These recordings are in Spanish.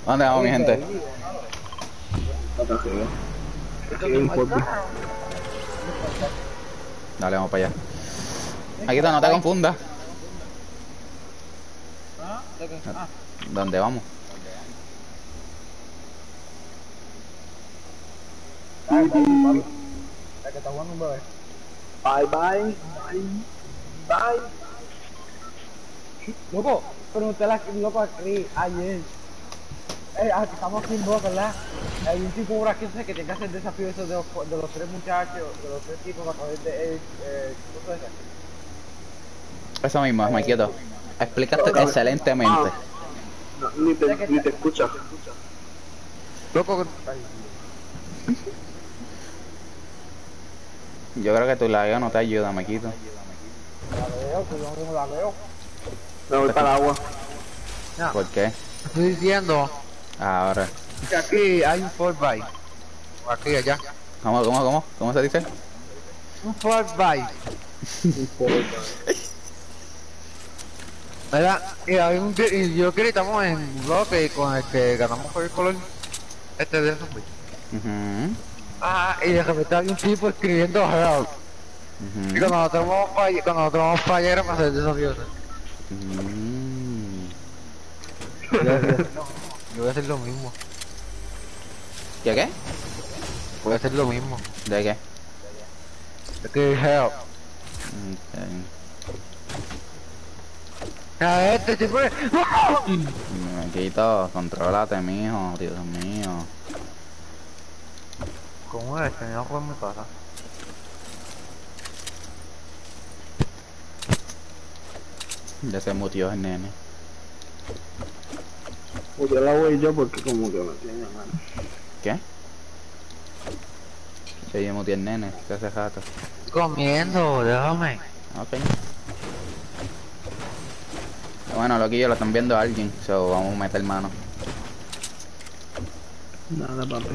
¿Dónde vamos, mi gente? Dale, vamos para allá. Maquito, no te confundas. ¿Dónde vamos? La que está jugando un bebé. Bye, bye. Bye. Loco, pregunté loco aquí ayer. Estamos aquí en Boca, ¿verdad? Hay un tipo por aquí que tiene que hacer el desafío eso de los tres muchachos, de los tres tipos para coger de ¿cómo se dice? Eso mismo, Maquito. Explicaste excelentemente. Ni te escucha. Loco, Yo creo que tu lagueo no te ayuda, Maquito. la veo, pues yo no la veo. Me voy para el agua. ¿Por qué? Estoy diciendo Ahora. que aquí hay un Fort Bay. Aquí, allá. ¿Cómo se dice? Un Fort Bay. ¿Verdad? Y hay y yo creo que estamos en un bloque con el que ganamos por el color este de zombie. Y de repente hay un tipo escribiendo help. Y cuando nosotros vamos para allá era para hacer desafíos. Yo voy a hacer lo mismo. ¿Qué? Voy a hacer lo mismo. ¿De qué? Es que help. A este tipo de... Maquito, contrólate, mijo. Dios mío. ¿Cómo es? Que no fue en mi casa. Ya se mutió el nene. Pues yo la voy yo porque como que me tiene mal. ¿Qué? Se mutió el nene, se hace jato. Comiendo, déjame. Ok. Bueno, loquillo, lo están viendo a alguien, so vamos a meter mano. Nada, papi.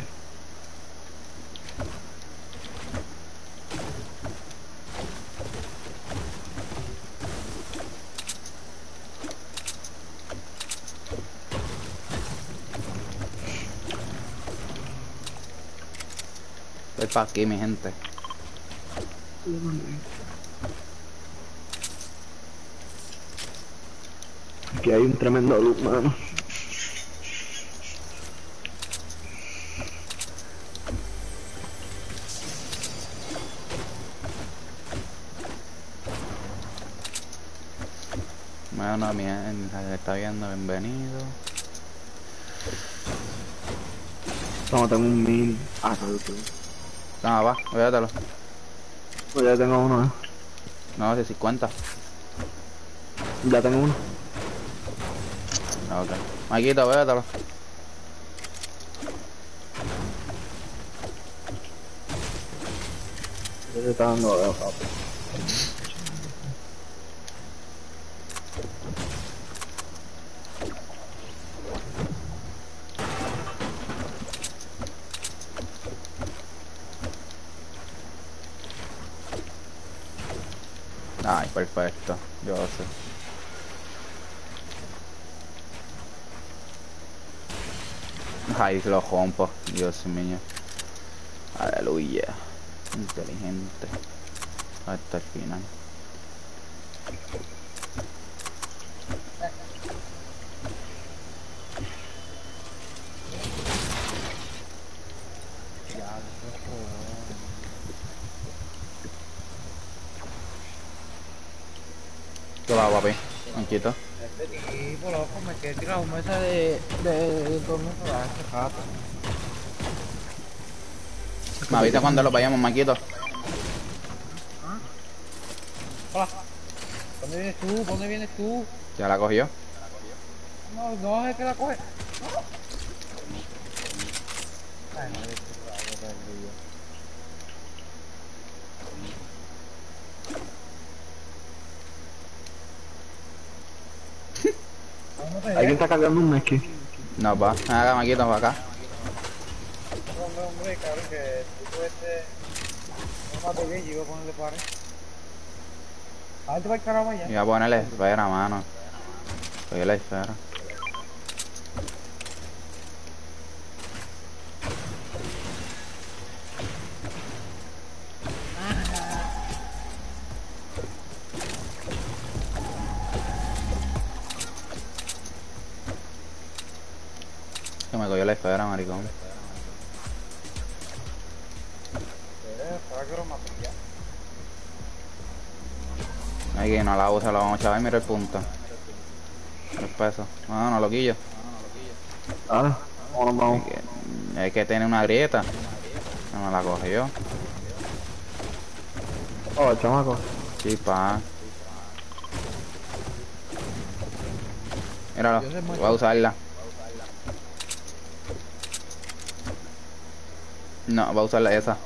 Estoy pa' aquí, mi gente. Aquí hay un tremendo look, mano. Bueno, mi gente que está viendo, bienvenido. No, tengo un mini. No, va, véatelo. Pues ya tengo uno, No, de 50. Ya tengo uno. Ok. Maquito, véatelo. Ya se está dando de papi. Ay, perfecto. Yo sé. Ay, lo rompo. Dios mío. Aleluya. Inteligente. Hasta el final. ¿Qué va, papi? Tranquilo. Este tipo, loco, me quedé tirado un mesa de torneo para hace rato. Me avisa cuando lo vayamos, Maquito. Hola. ¿Dónde vienes tú? ¿Dónde vienes tú? Ya la cogió. No, no es que la coge. Ay, no, ¿Alguien está cargando un esquí? No, va. Haga, Maquito, para acá. hombre, cabrón, que el tipo no mate bien, yo iba a ponerle pared. A ver, te va el carajo allá. Iba a ponerle esfera, mano. Cogí la esfera. Que me cogió la esfera, maricón. ¿Para que lo maté ya? Hay que no la usa, la vamos a echar. Ay, mira el punto. 3 pesos. No, loquillo. Dale, vamos, vamos. Es que tiene una grieta. No me la cogió. Oh, chamaco. Sí, pa. Míralo, voy a usarla. No, voy a usarla esa.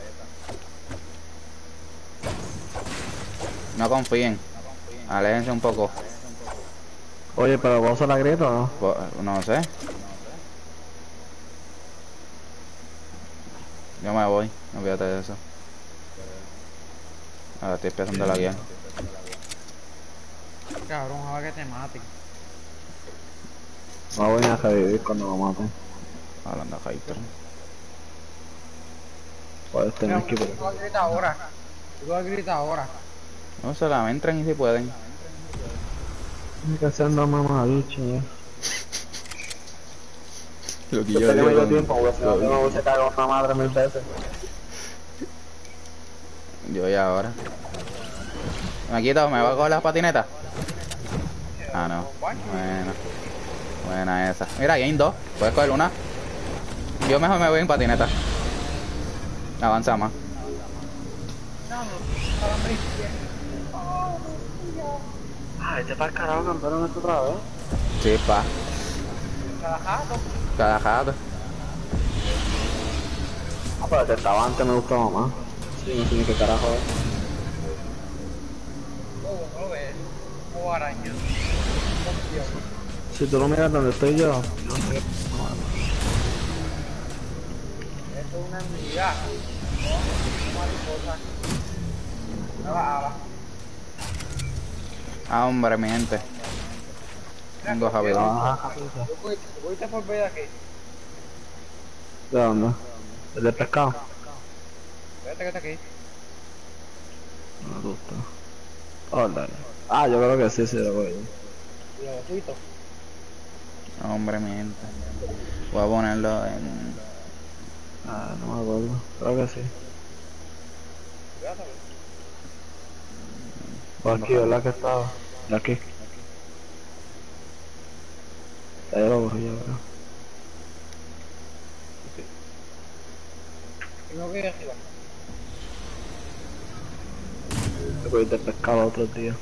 No confíen. Aléjense un poco. Oye, pero ¿vos usar la grieta o no? No sé. Yo me voy. No olvídate de eso. Ahora estoy empezando la guía. Cabrón, ojalá que te maten. No voy a revivir cuando lo maten. Hablando de hater. Puedes tener que... Tú vas a gritar ahora. Tú vas a gritar ahora. No se la entren y si pueden. Tiene que ser no mamabicho, ya. Lo que Yo yo tengo digo medio con- tiempo, porque si no me hubiese cagado una madre 1000 veces. Yo y ahora. ¿Me quito? ¿Me va a coger las patinetas? Ah, no. Buena. Buena esa. Mira, aquí hay 2. Puedes coger una. Yo mejor me voy en patineta. Avanza más. Ah, este para el carajo campearon esto otra vez. Sí, pa. Trabajando. Cada jato. Ah, pero el que estaba antes me gustaba más. Sí, no sé ni qué carajo es. No lo ves. O araña. Si tú lo miras donde estoy yo, no sé. Esto es una amiga. Mariposa. Ala. Ah, hombre, mi gente. Tengo Javier. Ajá. ¿Tú fuiste por ver aquí? ¿De dónde? ¿El de pescado? Vete que está aquí. No me gusta. Hola. Ah, yo creo que sí, sí, lo voy. Y los besitos. Hombre, mi gente. Voy a ponerlo en... Ah, no me acuerdo. Creo que sí. O aquí, ¿verdad que estaba? De aquí. Ya yo lo borré, yo creo. Y me voy arriba. Te cogiste el pescado otros días.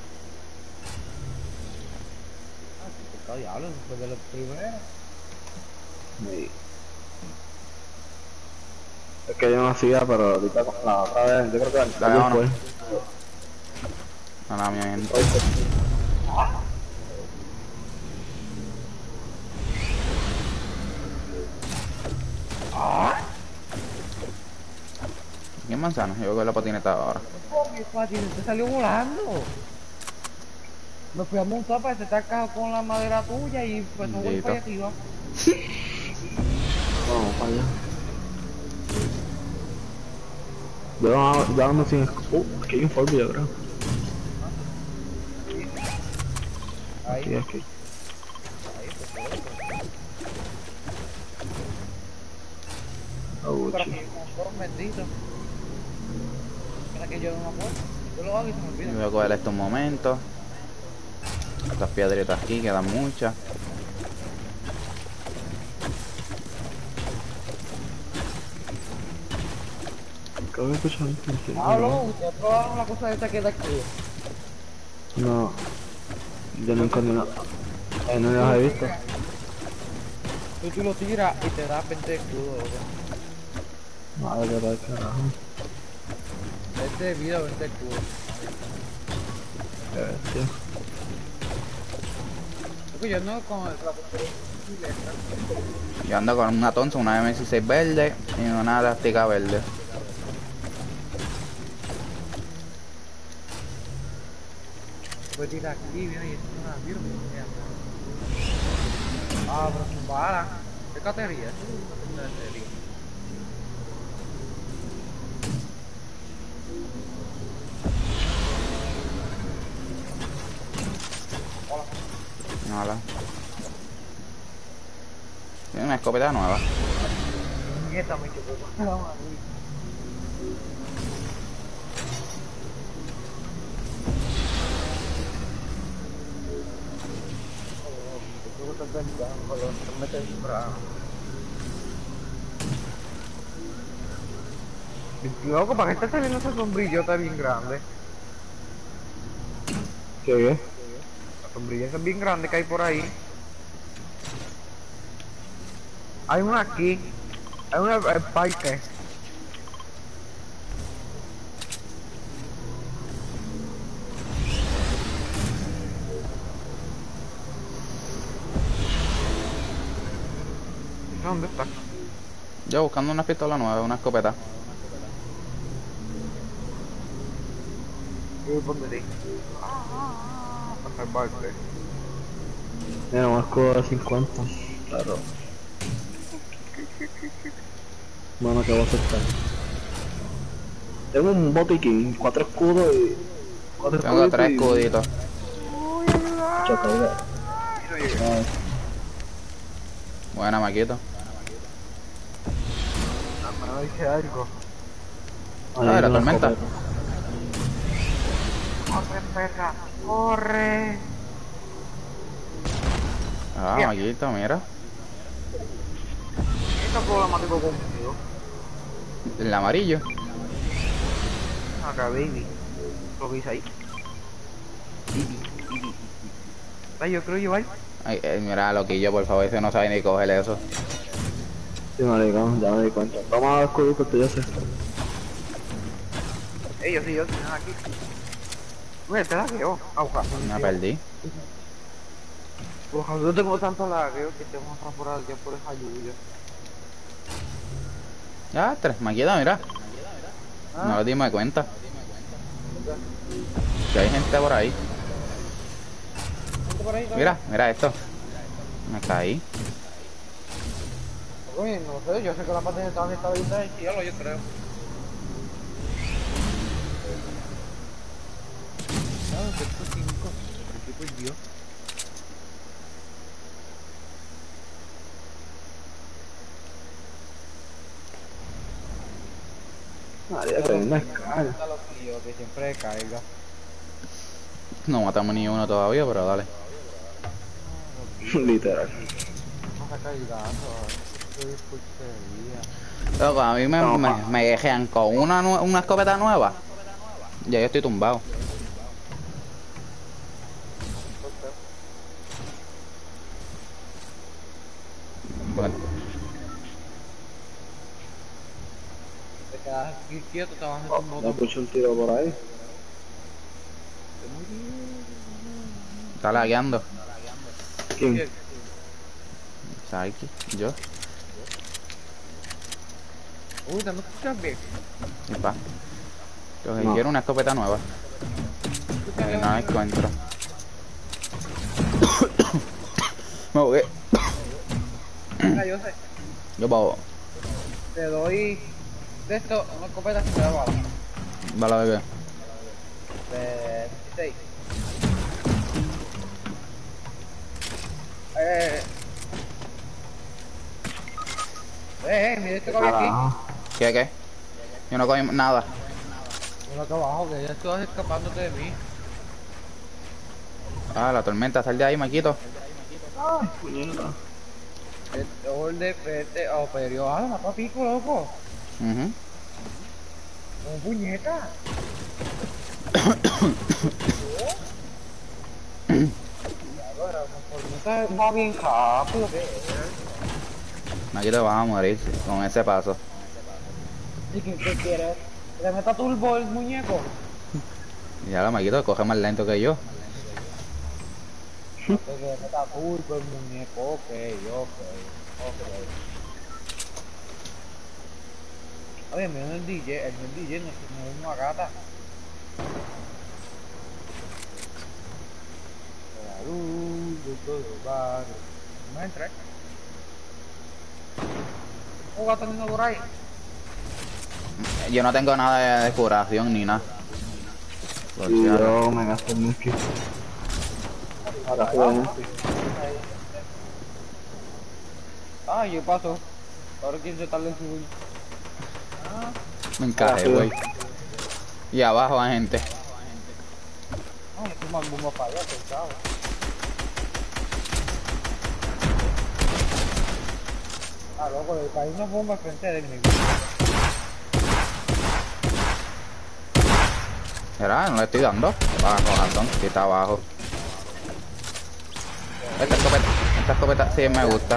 Pescado diablo, después de los primeros. Sí. Es que yo no hacía, pero ahorita con la otra vez, yo creo que Dale, ayer vámonos. fue. No, no, mi gente. Hoy fue. ¿Quién manzana? Yo voy con la patineta ahora. Oh, mi patinete salió volando. Me fui a montar para que se te con la madera tuya y pues no voy para allá arriba. Vamos para allá. Ya vamos sin... aquí hay un Ford, yo creo. Aquí, aquí. Pero aquí hay un montón bendito. Mira que yo no me acuerdo. Yo lo hago y se me Yo olvida. voy a coger estos momentos. Estas piedritas aquí, quedan muchas. Creo que escucho un Pablo, ¿ustedes probaron la cosa esta que da aquí? No, yo nunca ni no las he visto. Tú lo tiras y te da 20 escudos, ¿ok? Madre del carajo. 20 de vida, 20 escudos. Qué bestia. Porque yo no con la tontería. Yo ando con una tonza, una M16 verde y una elástica verde. Voy a tirar aquí, mira, y esto es una virus. Ah, pero sin bala. ¿Qué catería? ¿Qué catería? Hola. Tiene una escopeta nueva. Nieta, me chocó con la mano. Creo que está temprano, con los que meten temprano. Loco, ¿para qué está saliendo esa sombrillota bien grande? ¿Qué? La sombrilla esa bien grande que hay por ahí. Hay una aquí. Hay una parque. ¿Dónde está? Yo buscando una pistola nueva, una escopeta. Yo voy por donde ti. Para salvarte. Mira, un escudo de 50. Claro. Bueno, ¿qué voy a aceptar? Tengo un botiquín, 4 escudos y... 4 Tengo 3 y... escuditos. Chacal. Buena, Maquito. Me dice algo. Ah, la tormenta. Corre, perra. Corre. Ah, Bien. Maquito, mira. Esto es problemático conmigo. El amarillo. Acá, baby. Lo que hice ahí. Ay, yo creo llevar. Ay, mira, loquillo, por favor, ese no sabe ni coger eso. Sí, maricón, ya me di cuenta. Toma los escuditos que yo sé. Yo sí, ven aquí. Mira, te lagueo. Ojalá. Me perdí. Ojalá, yo tengo tanto lagueo que tengo que pasar por allá por esa lluvia. Ya, 3, Maquito, mira. No nos dimos de cuenta. Que hay gente por ahí. ¿Gente por ahí? Mira, mira esto. Me caí. Oye, no sé, yo sé que la parte de esta está bien del cielo, yo creo. Ah, que esto 5. ¿Por qué perdió? María, que hay una escala. Está lo tío, que siempre caiga. No matamos ni uno todavía, pero dale. Literal. No se caiga, qué porquería. Loco, a mí me dejan con una escopeta nueva. Ya yo estoy tumbado. Bueno, Te quedas aquí quieto, te vas a hacer un Me botón. escucho un tiro por ahí. está lagueando. ¿Quién? ¿Sabes qué? Yo. Uy, ¿te me escuchas bien? Y pa. Lo que No. quiero una escopeta nueva. Y no la encuentro. Me voy. Mira, yo sé. Yo pago. Te doy de esto una escopeta que te da bala. Vale, bebé. De 16. Mira esto que había aquí. Carajo. ¿Qué? Yo no cogí nada. Mira acá abajo, que ya estás escapándote de mí. Ah, la tormenta, sal de ahí, Maquito. Ay, puñeta. Pero ah, mató a Pico, loco. Como puñeta. Va bien rápido, ¿qué? Maquito, vas a morir con ese paso. ¿Y qué quieres? ¿Que te meta turbo el muñeco? Y ya la Maquito coge más lento que yo. Que te meta turbo el muñeco, ok. Oye, el DJ no es una gata. La luz de todo barrio. No entra, ¿Un gato lindo por ahí? Yo no tengo nada de curación ni nada. Por Y si acaso. yo me gasté el multi. Ahora juego multi. Ah, yo paso. Ahora quién se tarda en subir. Me encajé, güey. Y abajo hay gente. No, tú más bomba para allá, pensaba. Ah, loco, le caí una bomba frente de mí. Mira, no le estoy dando. Abajo, Gastón, que está abajo. Esta escopeta sí me gusta.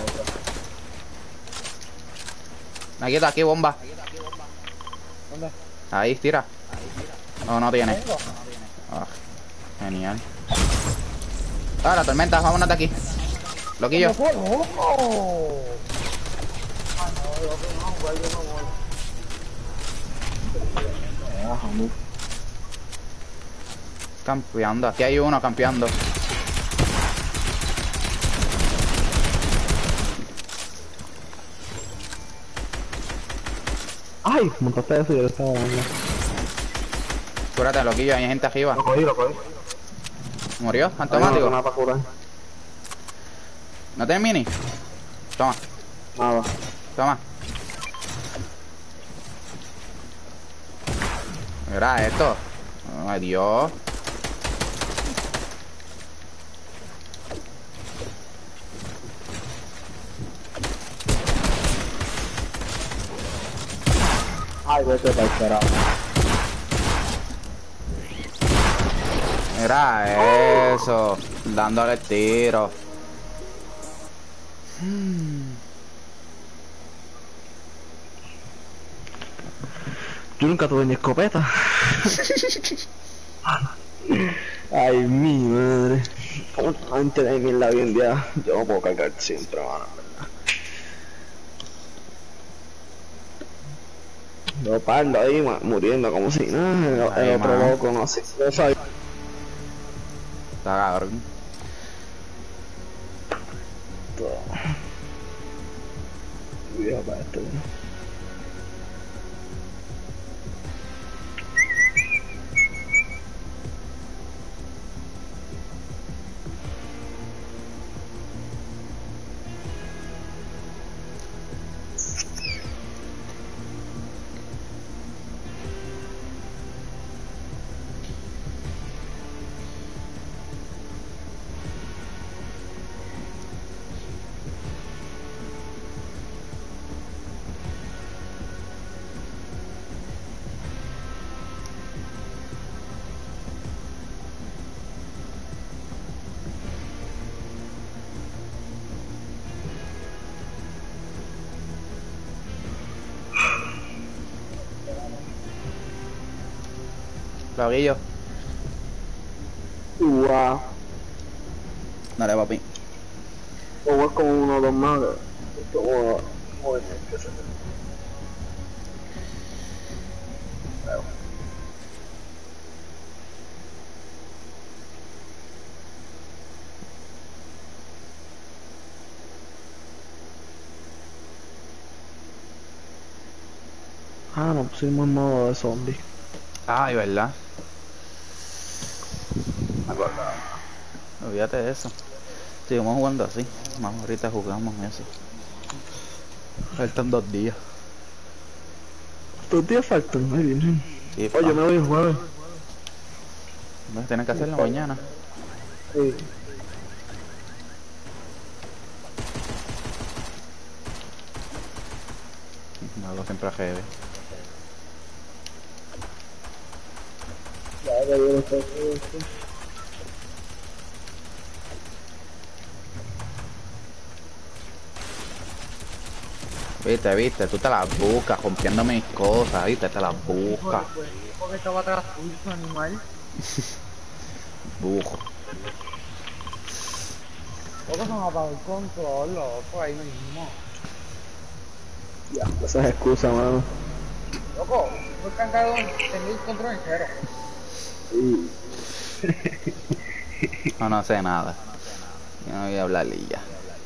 Aquí está, aquí bomba. ¿Dónde? Ahí, tira. No, no tiene. Ah, genial. Ah, la tormenta, vámonos de aquí. Loquillo. ¡Loco, loco! Ah, no, yo no, güey, yo no voy. Campeando, aquí hay uno campeando. Ay, montaste eso y yo lo estaba dando. Cúrate, loquillo, hay gente arriba. Lo cogí. ¿Murió? No ¿Automático? nada para curar. ¿No tienes mini? Toma, Nada. toma. Mira esto. Ay, Dios. Ay, vete para el carajo. Mira eso. Dándole el tiro. Yo nunca tuve ni escopeta. Ay, mi madre. ¿Cómo la gente de mierda hoy en día? Yo no puedo cargar siempre, mano, en verdad. Yo parlo ahí muriendo como si nada. Ay, El otro man. loco, no sé. No sabía. Está cabrón. Viejo para esto, ¿no? Loquillo. Wow. Dale, papi. O es como uno o dos más. Como qué sé yo. Ah, no pusimos en modo de zombie. Ay, ¿verdad? Olvídate de eso. Seguimos jugando así. Más ahorita jugamos eso. Faltan 2 días. 2 días faltan, ay bien. Sí, Oye, me voy el jueves. vas a tener que hacerlo mañana. Sí. No hago siempre a GB. Ya, ya, ya, ya. Viste, tú te las buscas rompiendo mis cosas, viste, te las buscas. ¿Por qué estaba atrás tuyo, animal? Bujo. Loco, se me apagó el control, loco, ahí mismo. Ya, esas excusas, mano. Loco, fue cargado, tenía el control en cero. Sí. No sé nada. Yo no voy a hablarle y ya.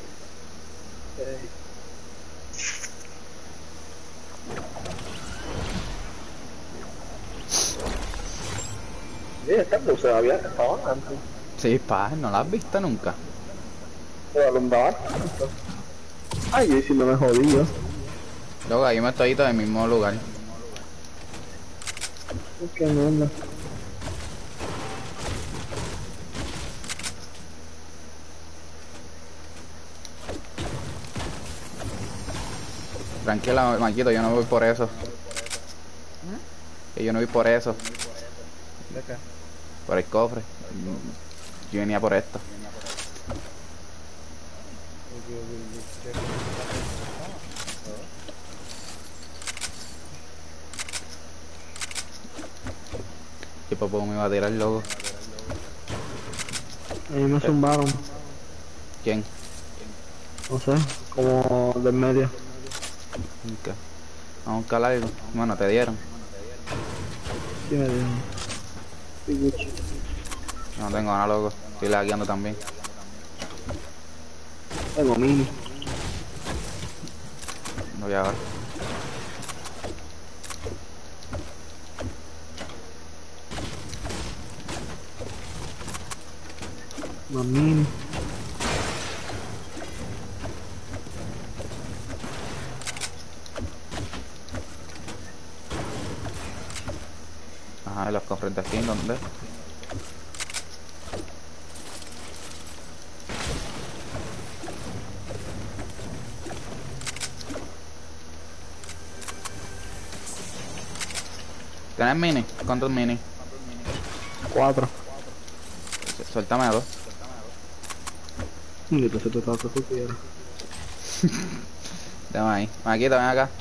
Sí, estas luces había estaban antes. Sí, pa, no la has visto nunca. Pero alumbraban. Ay, yo sí no me jodí yo. Luego ahí me estoy todo en el mismo lugar. Qué mierda. Tranquila, Marquito, yo no voy por eso. Que yo no voy por eso. ¿De qué? Por el cofre. Yo venía por esto. ¿Qué poco me iba a tirar, loco? A mí me zumbaron. ¿Quién? No sé, como del medio. Nunca. Vamos a buscar algo. Bueno, te dieron. Sí me dieron. Sí, Gucci. Yo no tengo nada, loco. Estoy lagueando también. Tengo mini. Voy ahora. Más mini. Ajá, y los cofres de aquí, ¿dónde? ¿Tienes mini? ¿Cuántos mini? 4. Suéltame dos. Y entonces te toca que tú quieras. Dame ahí. Maquito, ven acá.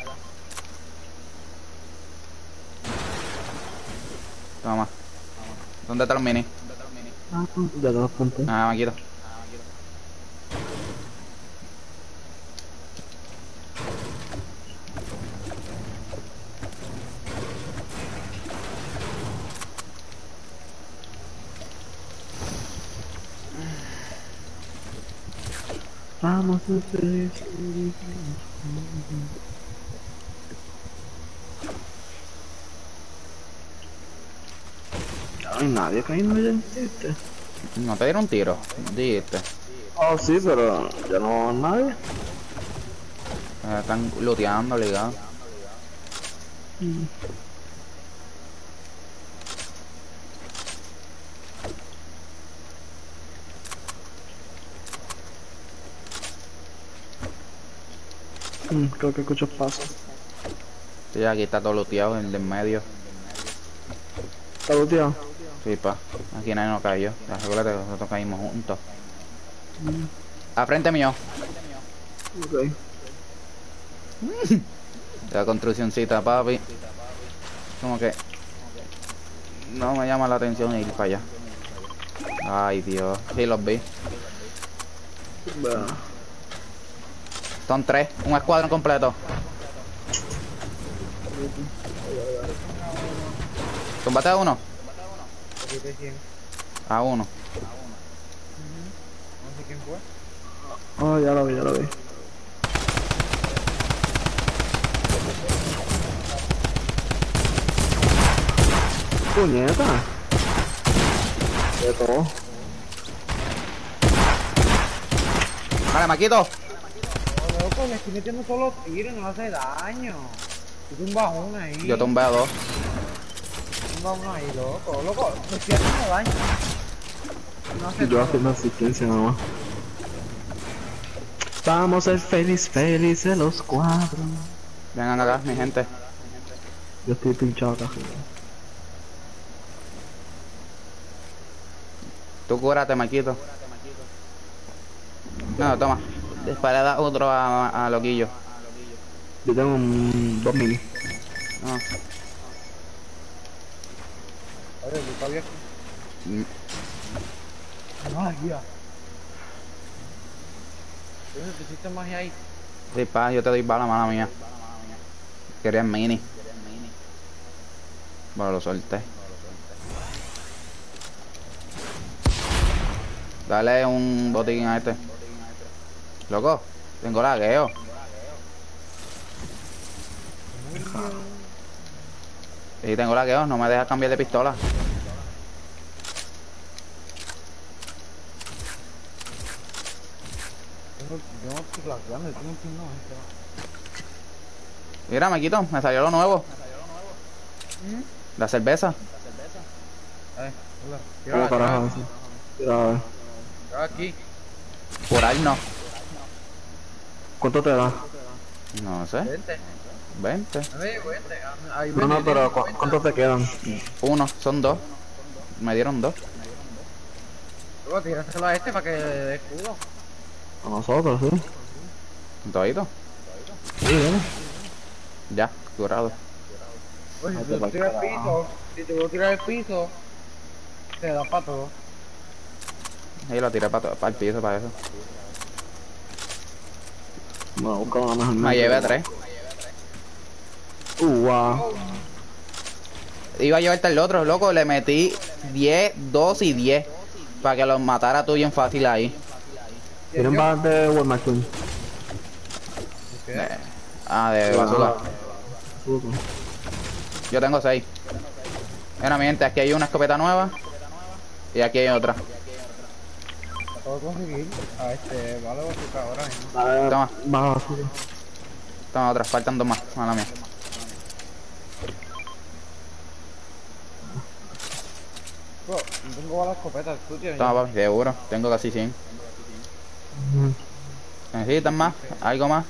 Toma. ¿Dónde están los mini? Ah, ya te los conté. Ah, Maquito. Vamos a hacer. Ya no hay nadie cayendo ya en este. No te dieron un tiro. Dijiste. Oh, sí, pero ya no hay nadie. Están looteando, ligado. Creo que escucho pasos. Sí, aquí está todo looteado, el de en medio. ¿Está looteado? Sí, pa. Aquí nadie nos cayó. Recuérdate que nosotros caímos juntos. A frente mío. Ok. La construccióncita, papi. Como que no me llama la atención ir para allá. Ay, Dios. Sí, los vi. Bueno. Son tres. Un escuadrón completo. ¿Combate a uno? ¿De quién? A uno. No sé quién fue. Oh, ya lo vi, ya lo vi. Puñeta. De todo. Vale, Maquito. No, loco, le estoy metiendo todos los tiros, no hace daño. Tú tumbas una ahí. Yo tumbé a dos. Tumba uno ahí, loco. Loco, me estoy haciendo daño. No hace Y yo nada. haciendo asistencia nada más. Vamos a ser felices los cuatro. Vengan acá, mi gente. Yo estoy pinchado acá. Tú cúrate, Maquito. No, toma. Dispara otro a Loquillo. Yo tengo 2 mini. No. Oye, tú estás abierto. Magia. Entonces, ¿te hiciste magia ahí? Sí, pa, yo te doy bala, mala mía. Quería mini. Bueno, lo solté. Dale un botiquín a este. Loco, tengo lagueo. Sí, tengo lagueo, no me deja cambiar de pistola. yo no estoy claqueando, yo tengo un pin 90. Mira, Maquito, me salió lo nuevo. La cerveza. Hola. ¿Cómo Tírala, carajo tírala. eso? Mira, a ver. Tírala aquí. Por ahí no. ¿Cuánto te da? No sé. Vente. 20. Vente. Ahí No, no, vente, pero tienes ¿cuánto te quedan? Uno, son dos. Me dieron dos. Luego tíraselo a este para que dé escudo. A nosotros, sí. Todito. Sí, ¿eh? Ya, curado. Pues si Vete tú pa'l tiras el carajo. piso, si te voy a tirar el piso, te da para todo. Y lo tiré para el piso, para eso. Bueno, busca una mejor. Me llevé 3. Wow. Iba a llevarte el otro, loco. Le metí 10, 2 y 10. Para que los matara tú bien fácil ahí. ¿Tienen balas de Walmart King? De basura. Suco. Yo tengo 6. Mira, mi gente, aquí hay una escopeta nueva. Y aquí hay otra. Puedo conseguir a este vale bazooka ahora mismo. A ver, Toma. baja basura. Toma otra, faltan 2 más. Mala mía. Bro, no tengo balas escopetas, tú tienes. Toma, papi, seguro. Tengo casi 100. ¿Necesitan más? ¿Algo más?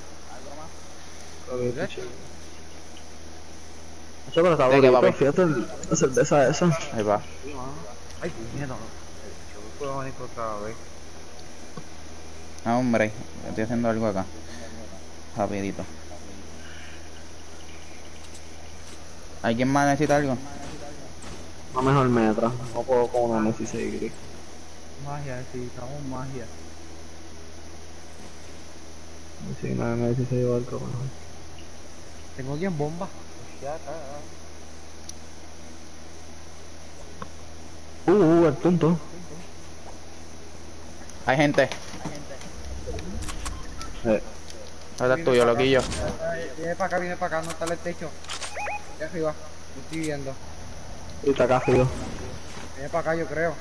Eso pero está ¿De qué, bonito, papi? fíjate la cerveza esa. Ahí va. Ay, mierda. Yo no puedo venir otra vez. Ah, hombre, estoy haciendo algo acá. Rapidito. ¿Alguien más necesita algo? Una mejor metra. No puedo con una M16 gris. Magia, necesitamos magia. Sí, una M16 o algo mejor. Tengo aquí en bomba. Ya, El punto. Hay gente. ¿Dónde es tuyo, loquillo? Viene para acá, no está en el techo. De arriba, lo estoy viendo. Y está acá, frío. Viene para acá, yo creo.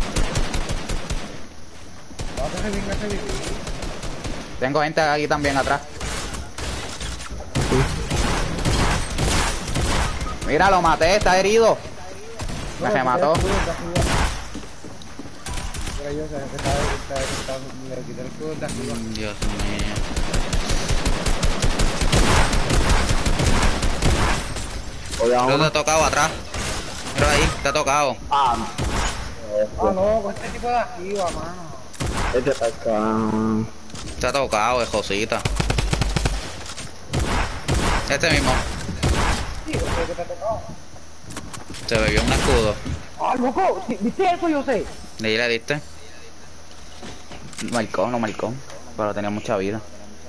Ese bien. Tengo gente aquí también atrás. Mira, lo maté, está herido. Me remató. Pero yo sé que le quité el escudo de arriba. Dios mío. Oye, Creo que ahora. te ha tocado atrás. Mira ahí, te ha tocado. Ah, no, este tipo de arriba, mano. Este está acá. Te ha tocado, es Josita. Este mismo. Sí, este que te ha tocado. Se bebió un escudo. ¡Ah, loco! Sí, ¿viste eso? Yo sé. ¿De ahí le diste? Marcó, no marcó. Pero tenía mucha vida.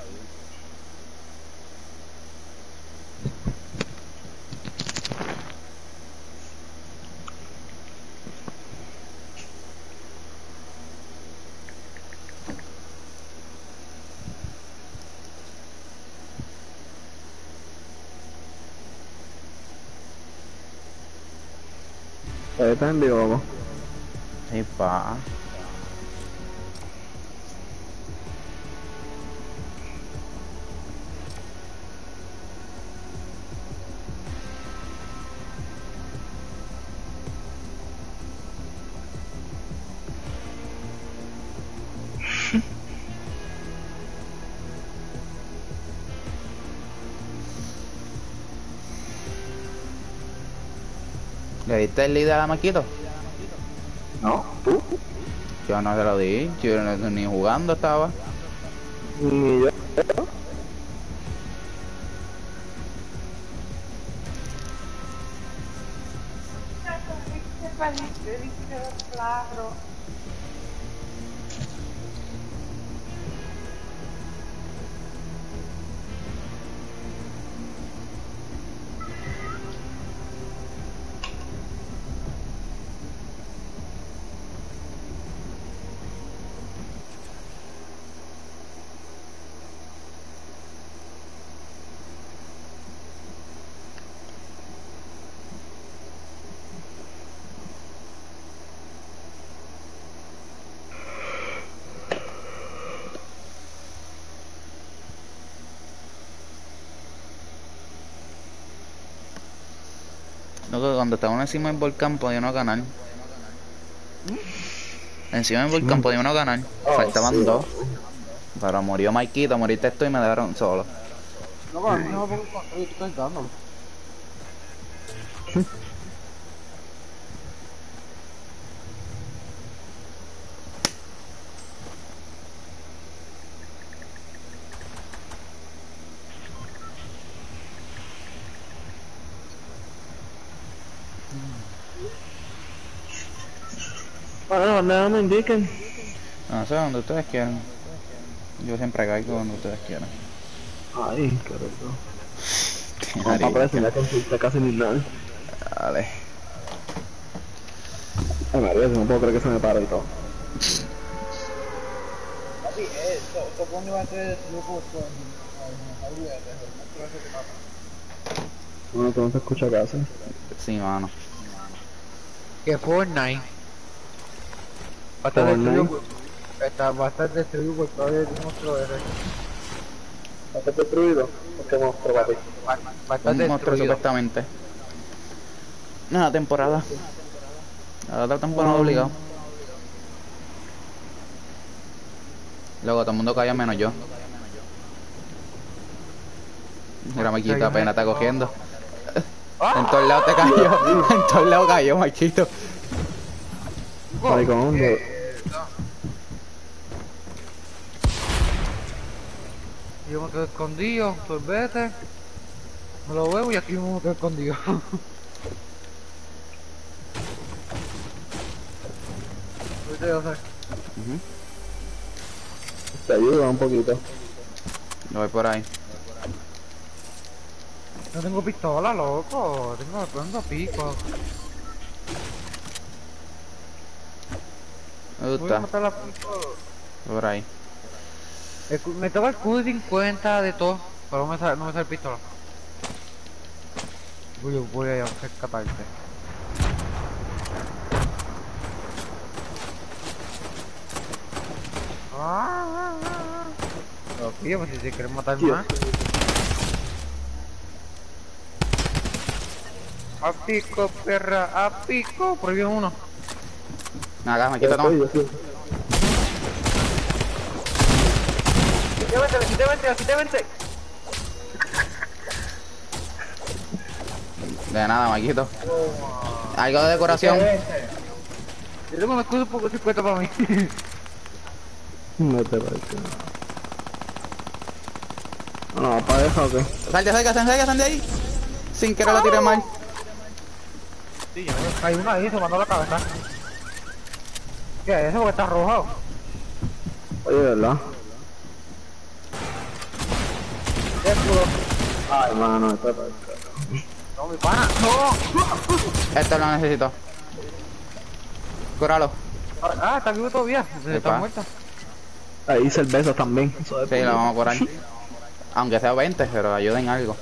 Está en vivo, vamos. Sí, pa. ¿Le diste el líder a la Maquito? No, tú. Yo no se lo di, yo ni jugando estaba. Ni yo. Loco, cuando estábamos encima del volcán podía no ganar. Encima del volcán podía no ganar. Faltaban dos. Pero murió Maikito, moriste tú y me dejaron solo. No, pero a mí no me pongo construir, estoy dándolo. Bueno, nada me indiquen. No sé, donde ustedes quieran. Yo siempre caigo donde ustedes quieran. Ay, qué rico. Vamos para preso, ya consulta casi ni nada. Dale. Ay, María, no puedo creer que se me para y todo. Papi, esto pone va a ser grupo con olvídate, no sé qué pasa. Bueno, tú no se escucha casi. Sí, mano. Que Fortnite va a estar destruido. Va a estar destruido por todo el monstruo R. ¿Va a estar destruido? ¿Por qué monstruo, papi? Va a estar Un monstruo destruido. supuestamente. No, la temporada. La otra temporada obligado. Luego todo el mundo cayó menos yo. Mira, Maquito, apenas está cogiendo. En todos lados te cayó. En todos lados cayó, Maquito. Maricón, Yo me quedo escondido, sorbete. Me lo veo y aquí me quedo escondido. Ahorita yo sé. te ayuda un poquito. Lo voy por ahí. No tengo pistola, loco. Tengo pico. Me Voy a gusta. matar la pico. Por ahí. Me toca el Q50 de todo, pero no me sale pistola. Voy a rescatarte. Lo pillo, pues si se quieren matar más. A pico, perra, a pico. Prohibió uno. Acá, Maquito, toma. Quité 20. De nada, Maquito. Algo de decoración. Yo tengo un escudo un poco 50 para mí. No te parece. No, para eso o qué. Salte de ahí. Sin querer lo tiré mal. Sí, hay uno ahí, se mandó la cabeza. ¿Qué es eso? Porque está arrojado. Oye, ¿verdad? ¿Qué escudo? Ay, mano, esto es para No, mi pana. ¡No! Esto lo necesito. Cúralo. Ah, está vivo todavía. Está Epa. muerto. Ahí cervezas también. Eso es Sí, lo vamos a curar. Aunque sea 20, pero ayuden en algo.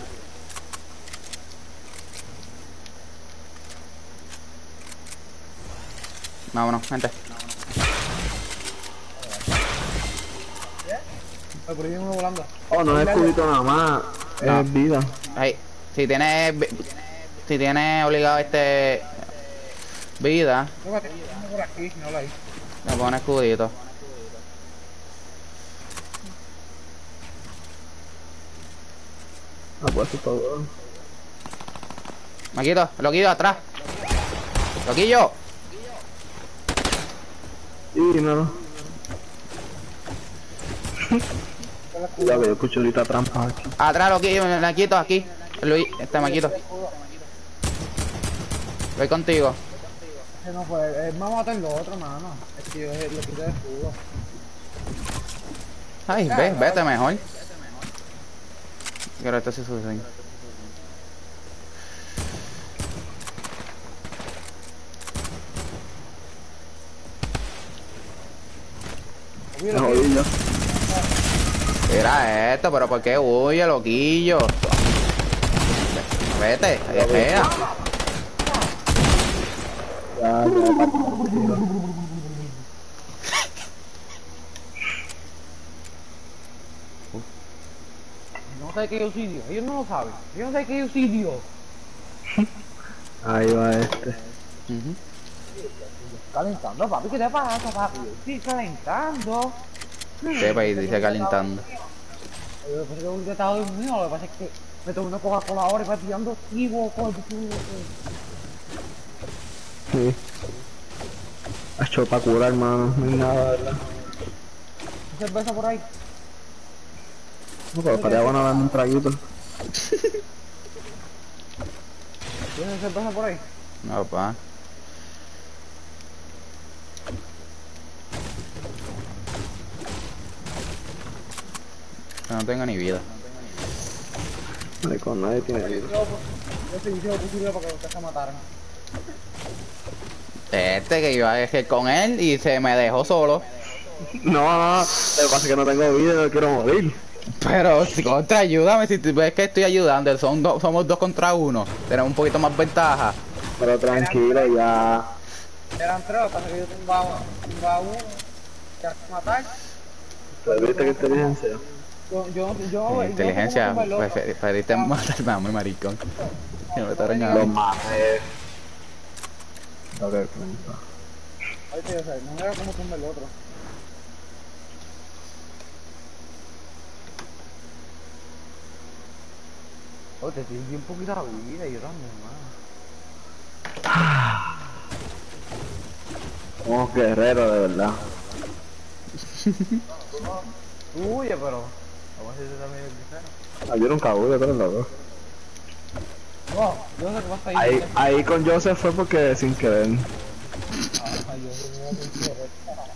Vámonos, gente. Me prohibí uno volando. Oh, no es escudito nada más. No. Es vida. Hey, si tienes obligado vida, Tómate, uno por aquí, no la hay. me pone escudito. Ah, pues eso está bueno. Maquito, loquillo atrás. Loquillo. Y no. Ya veo, escucho ahorita trampas aquí. Atrás, loquillo, Maquito, aquí. Luis, Maquito. Voy contigo. Que no, pues, vamos a matar lo otro, mano. Es que yo le quité el escudo. Ay, vete mejor. Pero esto sí sucede. Me jodí yo. Era esto, pero ¿por qué huye, loquillo? Vete, ahí espera. Ya, No sé que yo soy Dios. Ellos no lo saben. Ellos no saben que yo soy Dios. Ahí va este. Ujú. Calentando, papi, ¿qué te pasa, papi? Sí, calentando. Sepa y dice calentando. Yo pensé que un día estaba dormido, lo que pasa es que me tomé una Coca-Cola ahora y va tirando chivo, coño. Sí. Ha hecho para curar, hermano. No hay nada, ¿verdad? Cerveza por ahí. No, pero estaría bueno dando un traguito. ¿Tienes cerveza por ahí? No, pa. No tengo ni vida. Ay, con nadie tiene vida. Yo estoy diciendo posible para que ustedes se mataran. Este que iba a elegir con él y se me dejó solo. No, no, lo que pasa es que no tengo vida y no quiero morir. Pero si contra, ayúdame, si tú ves que estoy ayudando, somos 2 contra 1. Tenemos un poquito más ventaja. Pero tranquilo, ya. Eran tres, lo que pasa es que yo tumbaba uno, que hace matar. ¿Pero viste qué inteligencia? Inteligencia, preferiste matarme a muy maricón. Que me mataron a Los mí. maté. No te cuenta. Ahorita yo sé, no era como tumba el otro. Oh, te estoy bien poquita vida, yo también, mano. Somos guerreros de verdad. Oye, pero... Vamos a decirte también el guerrero. Ah, yo nunca hubo, pero loco. No, yo sé que vas a ir. Ahí con Joseph fue porque sin querer. Ay, yo sé que vas a ir.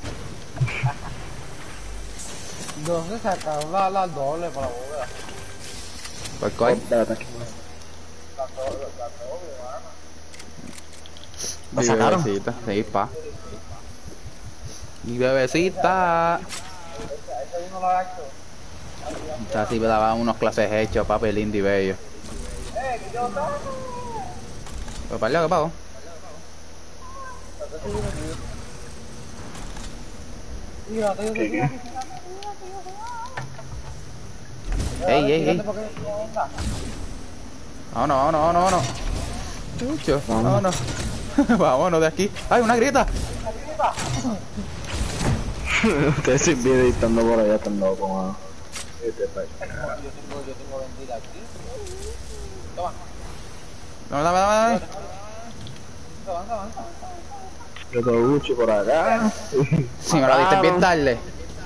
¿Dónde sacaron la doble para la bóveda? ¿Por cuál? Espérate aquí. La doble, mano. ¿La sacaron? Bebecita, sí, pa. Mi bebecita. Ese uno lo ha hecho. O sea, sí me daba unos clases hechos, papi, lindo y bello. Que yo no. Pues para ¿qué pago? Mira, te digo, Ey. Vámonos. Chucho, vámonos. Vámonos de aquí. ¡Ay, una grieta! Ustedes sin vida y estando por allá, están locos, mano. Yo tengo vendida aquí. Toma. Dame. Avanza. Yo tengo Gucci por acá. Si me lo diste bien tarde.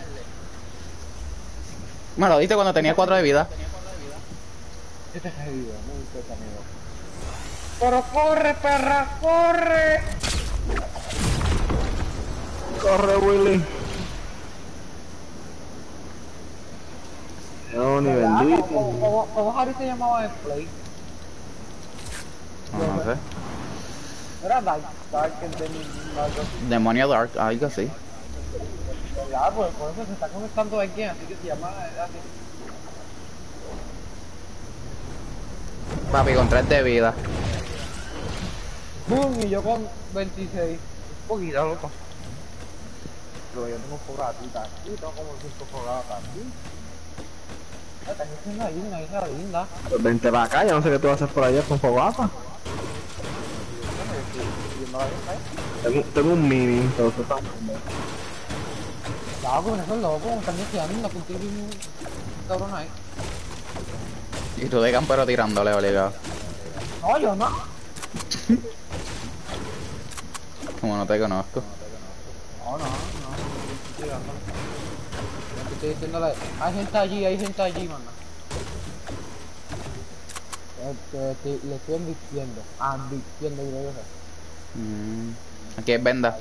Me lo diste cuando tenía 4 de vida. Este es el video, muy cerca, amigo. Pero corre, perra, corre. Corre, Willy. No, ni bendito. ¿Cómo Harry se llamaba en Play? No sé. Era Dark and then Demonio Dark, algo así. ya, pues por eso se está conectando aquí, así que se llama así. Papi, con 3 de vida. Boom, y yo con 26. Un poquito, loco. Pero yo tengo fogatitas aquí, tengo como 5 fogatas aquí. Esta gente es una isla linda. Pues vente para acá, yo no sé qué tú vas a hacer por allá con fogata. Tengo un mini, pero eso está mal. Claro, con eso es loco, me están deseando contigo un cabrón ahí. Y tú de campero tirándole, obligado. No, yo no. Como no te conozco. No. Yo estoy diciéndole, hay gente allí, mano. Le estoy advirtiendo, yo sé. Aquí es venda.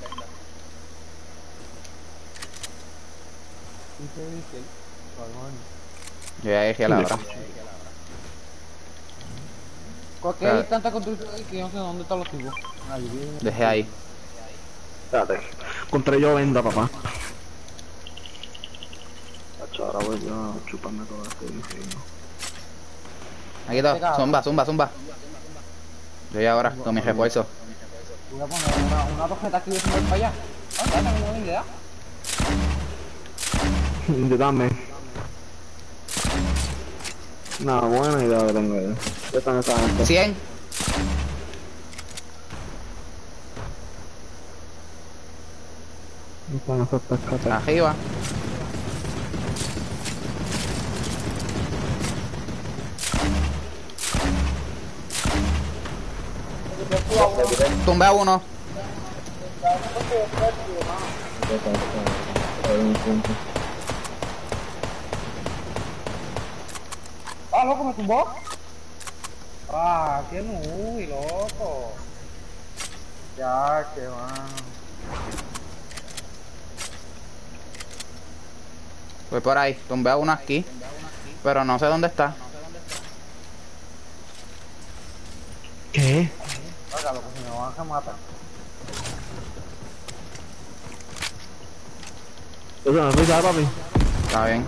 Dice, Yo ya dejé la hora. ¿Por qué hay tanta construcción ahí que yo no sé dónde están los tipos? Dejé ahí. Espérate. Encontré yo venda, papá. Ahora voy a chuparme todo este diseño. Aquí está, zumba. Yo ya ahora, con mi refuerzo. Voy a poner una tarjeta aquí de para allá. Ah, no tengo buena idea. Yo también. Una buena idea que tengo yo. ¿Qué están esta gente? 100. Bueno, eso está escapando. Arriba. Tumbé a uno. Ah, loco, me tumbó. Ah, qué muy loco. Ya, que mano. Voy por ahí. Tumbé a uno aquí. Pero no sé dónde está. ¿Qué? Oiga, loco, si me van a matar. Eso no es pisar, papi. Está bien.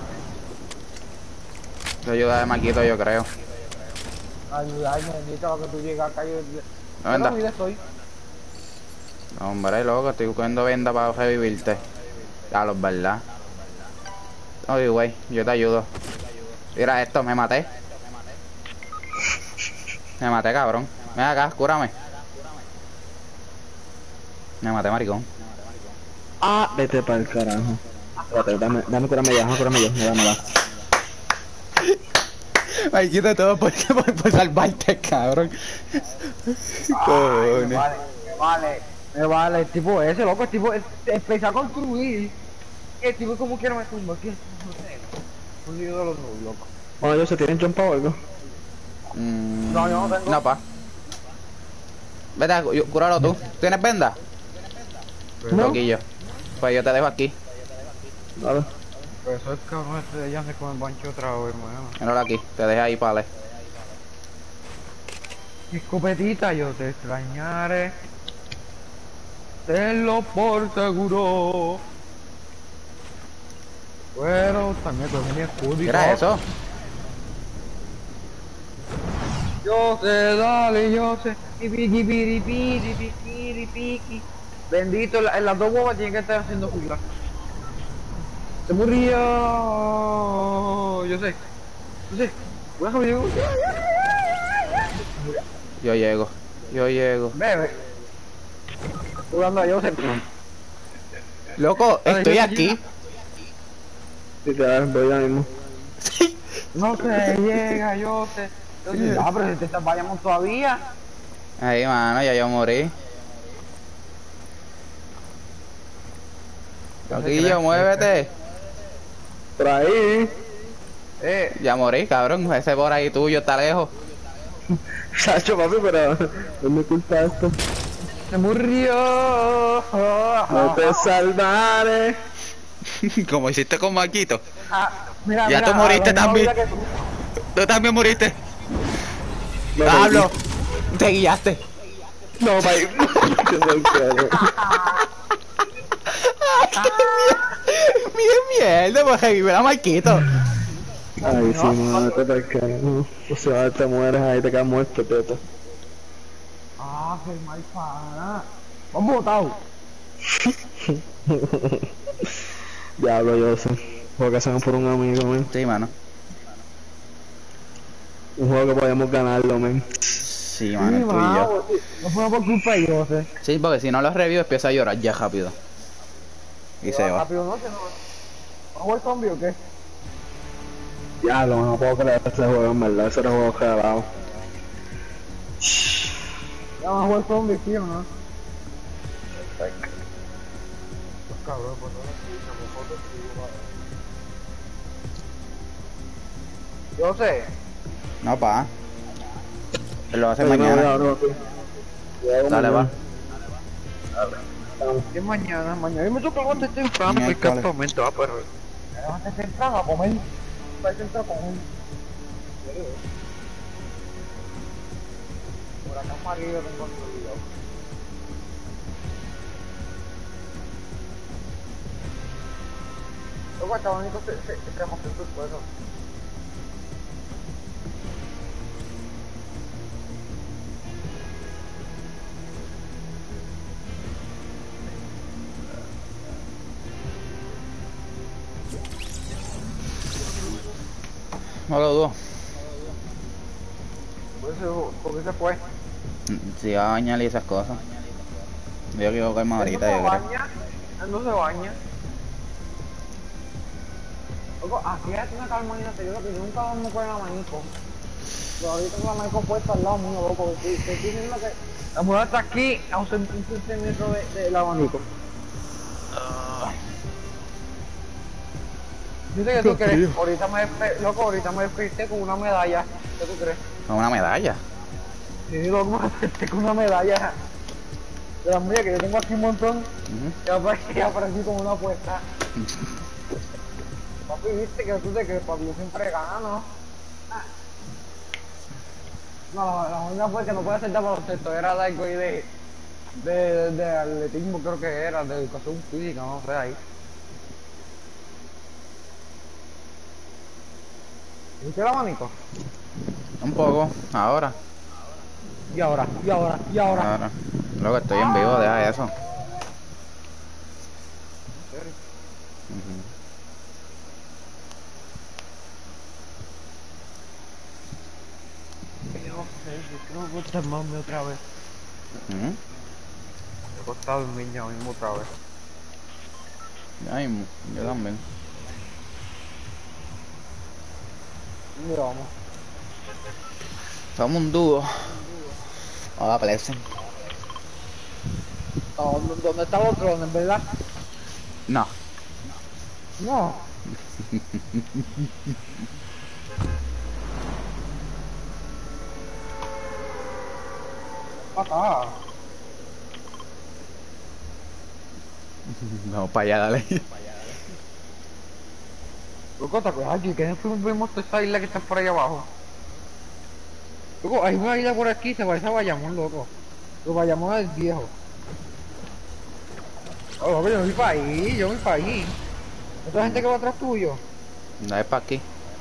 Te ayuda de Maquito, yo creo. Ayudarme, necesito que tú llegues acá. Yo Anda. no estoy. No, hombre, loco, estoy buscando venda para revivirte. Ya, los verdad. Oye, güey, yo te ayudo. Mira esto, me maté. Me maté, cabrón. Ven acá, cúrame. Me maté, maricón. Ah, vete para el carajo. Espérate, dame curarme ya, me da. Maquito, todo por salvarte, cabrón. Ay, me vale. El tipo ese, loco, el tipo empezó a construir. El tipo como quiera me tumba. ¿Qué? No sé. Un lío de los dos, loco. Bueno, ellos se tienen jumpa o algo. No, yo no tengo. No, pa. Vete, cúralo tú. ¿Tienes venda? No. Loquillo. Pues yo te dejo aquí. Vale. Pero eso es cabrón este de allá con el bancho otra vez, hermano. Míralo aquí. Te dejé ahí, pale. Escopetita, yo te extrañaré. Tenlo por seguro. Pero también cogí mi escudo y ¿Qué era todo. eso? Yo sé, dale, yo sé. Piqui, piri, piri, piqui, piqui. Bendito, en las dos huevas tienen que estar haciendo jugar. Se murió. Yo sé. Bueno, llego. Yo llego. Bebe. Jugando a yo sé. Loco, Dale, estoy yo aquí. Literal, voy ya mismo. No se llega, yo sé. Entonces, pero si te vayamos todavía. Ahí, mano, ya yo morí. Loquillo, muévete. Por ahí. Ya morí, cabrón. Ese por ahí tuyo está lejos. Chacho, papi, pero no me culpa esto. Se murió. No te salvaré. Como hiciste con Maquito. Mira, Ya tú moriste también. Tú también moriste. No, Pablo, te guiaste. No, papi. Mierda, pues revive a Maquito. Ay, sí, mate para el carajo. O sea, te mueres ahí, te quedas muerto, teto. Ah, qué mal pana. Vamos botado. Diablo, yo sé. Juego que hacemos por un amigo, men. Sí, mano. Un juego que podemos ganarlo, men. Sí, mano, tú y yo. No fue por culpa de yo, sé. Sí, porque si no lo revivo empieza a llorar ya rápido. Y se va. Rápido, no, que no. ¿Vamos a jugar zombie o qué? Diablo, no puedo creer este juego, en verdad. Ese era un juego regalado. Ya vamos a jugar zombie, tío, ¿no? Cabrón, pues no yo sé. No, pa. Él lo hace mañana. Dale, va. ¿Qué mañana? Mañana yo me toca levantar temprano para el Miércoles. campamento, pero... Me levanté temprano a comer. Para temprano a comer. Por acá María yo tengo el video. Luego está bonito se remoción tus cosas. No lo dudo. ¿Por qué se fue? Si va a bañar y esas cosas. Yo quiero comer ahorita, yo creo. Él no se baña. Loco, aquí hay una calmanita, yo nunca duermo con el abanico. Pero ahorita con el abanico puesto al lado mío, loco. Te estoy diciendo que la mujer está aquí a un centímetro del abanico. Dice que tú crees, loco, ahorita me desperté con una medalla. ¿Qué tú crees? Con una medalla. Sí, loco, me desperté con una medalla de la mía que yo tengo aquí un montón. Y aparecí con una apuesta. Papi, viste que tú te crees, papi, yo siempre gano, ¿no? No, la única fue que no puede aceptar baloncesto, era de algo ahí de atletismo, creo que era, de educación física, no sé, ahí. ¿Viste el abanico? Un poco, ahora. Y ahora. Ahora. Luego estoy en vivo, deja eso. Ujú. Creo que gusta mami otra vez. Ujú. Me ha costado el niño mismo otra vez. Ya mismo, yo también. Mira, vamos. Somos un dúo. Hola, Plesen. ¿Dónde está el otro? ¿En verdad? No. No. Acá. Vamos para allá, dale. Loco, ¿te acuerdas aquí? Que fuimos a esa isla que está por ahí abajo. Loco, hay una isla por aquí, se parece a Bayamón, loco. Pero Bayamón es viejo. Oh, loco, yo me fui para ahí, ¿Otra gente que va atrás tuyo? No es para aquí.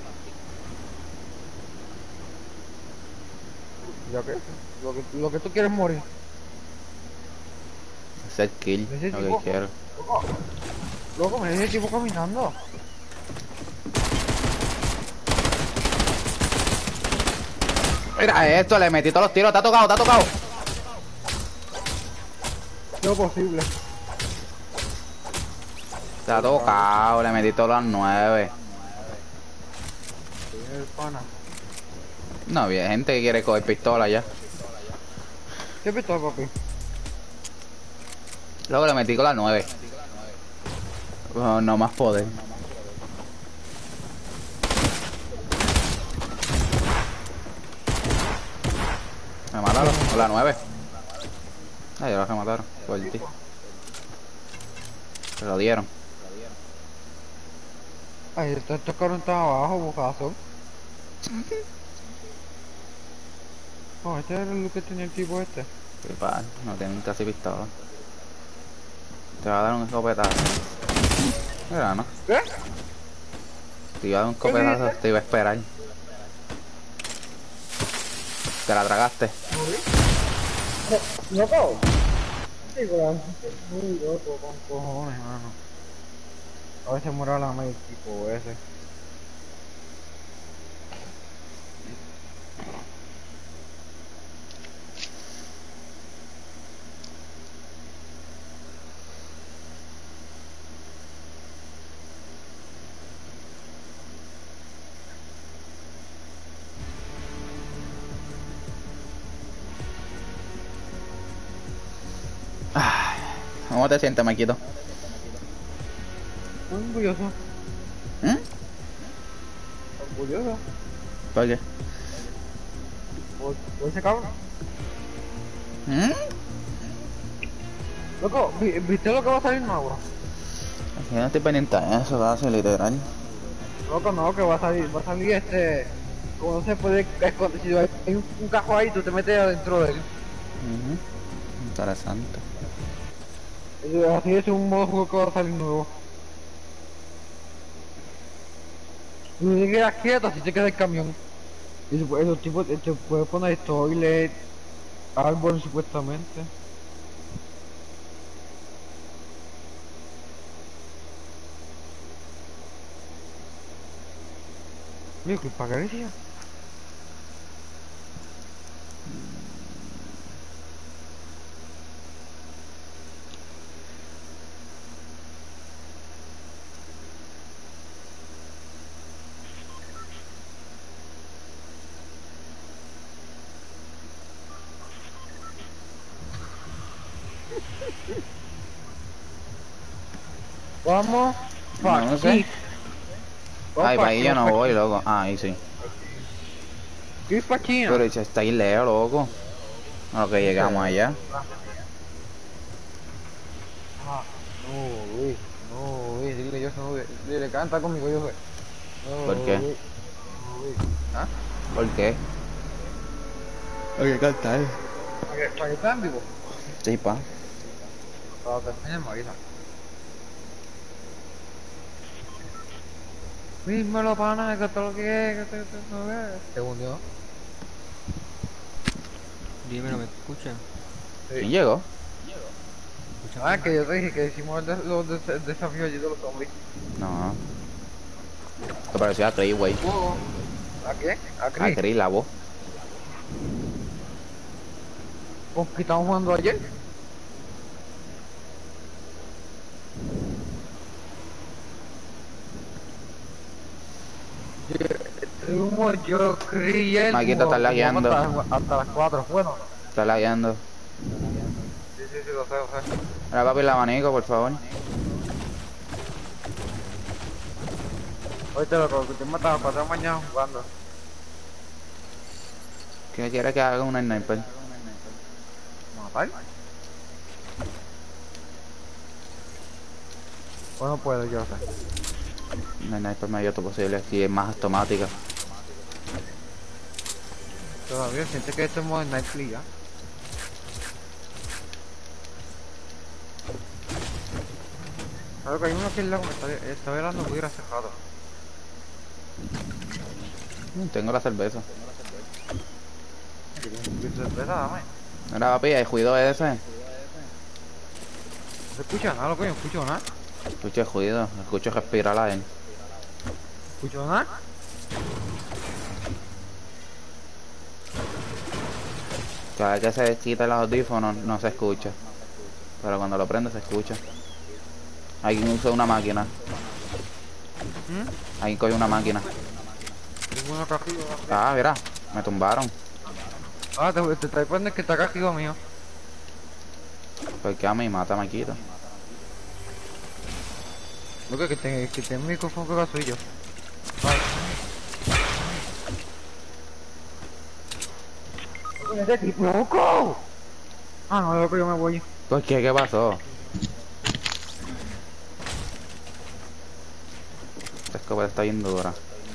¿Ya qué? Lo que tú quieres morir. Hacer kill, Ese lo que tipo, quiero. loco, me ese tipo caminando. Mira esto, le metí todos los tiros, te ha tocado, te ha tocado. No posible. Te ha tocado, le metí todas las 9. El pana. No, había gente que quiere coger pistola ya. ¿Qué pistola, papi? Luego le metí con las 9. Oh, no más poder. Me mataron con la 9. Ah, ya lo remataron. Por ti. Se lo dieron. Ay, estos cabrones están abajo, bocazo. No, este era el que tenía el tipo este. Qué padre, no tienen casi pistola. Te va a dar un escopetazo. Mira, no. ¿Qué? Te iba a dar un escopetazo, te iba a esperar. Te la tragaste. ¿Loco? Sí, weón. Muy loco, con cojones, mano. A veces muera la media tipo ese. Ay, ¿cómo te sientes, Maquito? Muy orgulloso. ¿Mm? Orgulloso. ¿Por qué? Por ese cabrón. ¿Mm? Loco, ¿viste lo que va a salir nuevo? Yo no estoy pendiente de eso, va a ser literal. Loco, no, que va a salir este... Como no se puede esconder, si hay un cajón ahí, tú te metes adentro de él. Interesante. Así es un modo de juego que va a salir nuevo. Y no te quedas quieto, así te queda el camión. Y los tipos te puedes poner toilet, árbol supuestamente. Oye, ¿qué pagaría? Vamos pa' No aquí. sé. Vamos Ay, pa' para ahí aquí, yo no vamos pa' voy, aquí. loco. Ah, ahí sí. ¿Qué pa' China? Pero ya está ahí lejos, loco. A lo que llegamos allá. Ah, no, Luis. No, Luis, dile yo soy. Dile, canta conmigo, yo soy. ¿Por No, qué? Luis. No, Luis. ¿Ah? ¿Por qué? Hay que cantar. ¿Para qué están vivo? Sí, pa. Cuando termine, me avisa. Dímelo, pana, que todo lo que es, que todo lo que es. ¿Se hundió? Dímelo, ¿me escuchan? ¿Quién llegó? Ah, que yo te dije que hicimos los desafíos allí de los zombies. No. Te parecía a Chris, güey. ¿A qué? ¿A A Chris? Chris, la voz. ¿Con qué estamos jugando ayer? Estuvimos yo, Chris y él. Maquita, está jugamos lagueando. hasta las 4. Bueno. Está lagueando. Sí, sí, sí, lo sé, lo sé. Ahora, papi, el abanico, por favor. Oíste, loco, que te mataba pasado mañana jugando. ¿Qué quiere que haga un sniper? ¿Matar? Bueno, puedo, yo sé. Un sniper medio todo posible. Si es más automática. Todavía siente que estamos en Netflix, ¿ya? Claro que hay uno aquí al lado que está velando muy cerrado. Tengo la cerveza. ¿Qué sorpresa, dame? Mira, papi, el juido ese. No se escucha nada, loco, yo no escucho nada. Escucho el juido. Escucho respirar a él. ¿No escucho nada? Cada vez que se quita los audífonos no se escucha. Pero cuando lo prende se escucha. Alguien usa una máquina. Alguien coge una máquina. Tengo una cajilla. Ah, mira. Me tumbaron. Ah, te traes poniendo que está acá arriba mío. Porque a mí mata Maquito. Loco, que te el micrófono que soy yo. Ay. ¡Loco! Ah, no, loco, yo me voy. ¿Por qué? ¿Qué pasó? Esta escopeta está bien dura.